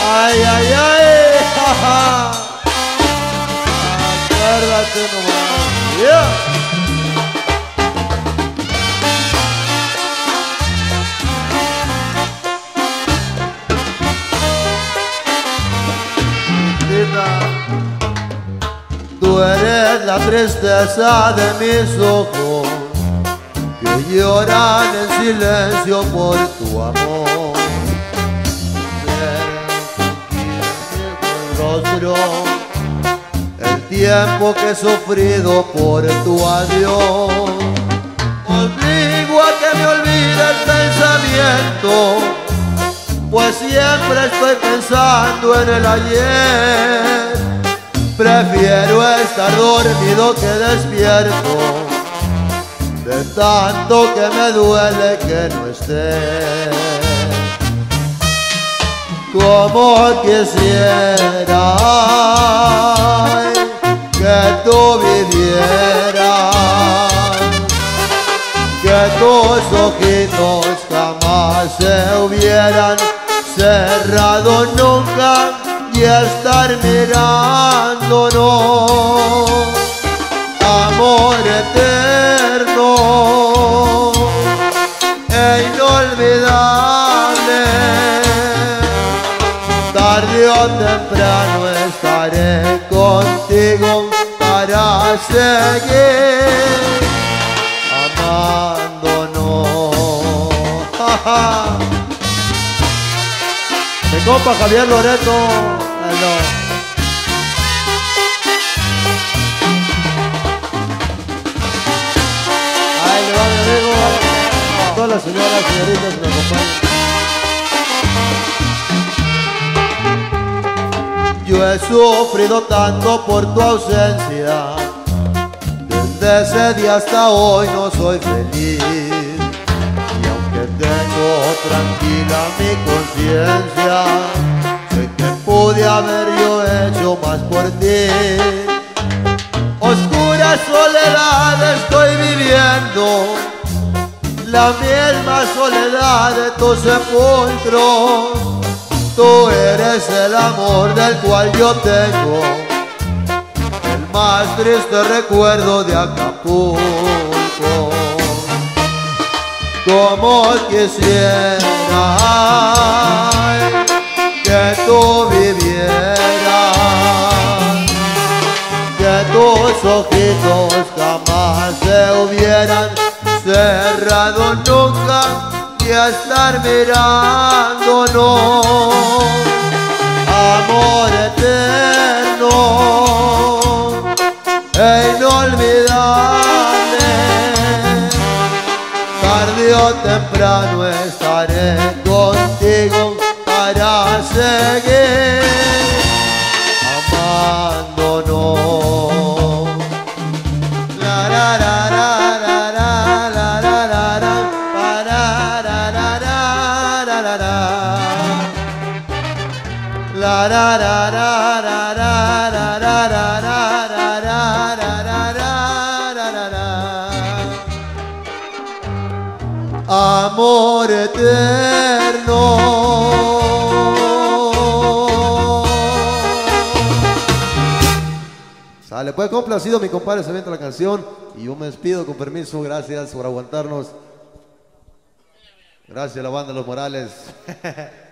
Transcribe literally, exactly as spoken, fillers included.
Ay, ay, ay, jaja. Acuérdate nomás. Yeah. Tú eres la tristeza de mis ojos que lloran en silencio por tu amor. Rostro, el tiempo que he sufrido por tu adiós. Obligo a que me olvide el pensamiento, pues siempre estoy pensando en el ayer. Prefiero estar dormido que despierto, de tanto que me duele que no estés. Como quisiera ay, que tú vivieras, que tus ojitos jamás se hubieran cerrado nunca y estar mirándonos. Amor eterno e inolvidable, tarde o temprano estaré contigo para seguir amándonos. Mi compa Javier Loreto, hello. Ahí le va mi amigo, a todas las señoras, señoritas que me acompañan. Yo he sufrido tanto por tu ausencia, desde ese día hasta hoy no soy feliz. Tengo tranquila mi conciencia, sé que pude haber yo hecho más por ti. Oscura soledad estoy viviendo, la misma soledad de tu sepulcro. Tú eres el amor del cual yo tengo el más triste recuerdo de Acapulco. Como quisiera ay, que tú vivieras, que tus ojitos jamás se hubieran cerrado nunca y estar mirándonos. Amor eterno e inolvidable, tarde o temprano estaré contigo para seguir amándonos. La la la la la la la la la la la la la la la la la amor eterno. Sale, pues complacido mi compadre, se venta la canción y yo me despido con permiso, gracias por aguantarnos. Gracias a la banda Los Morales.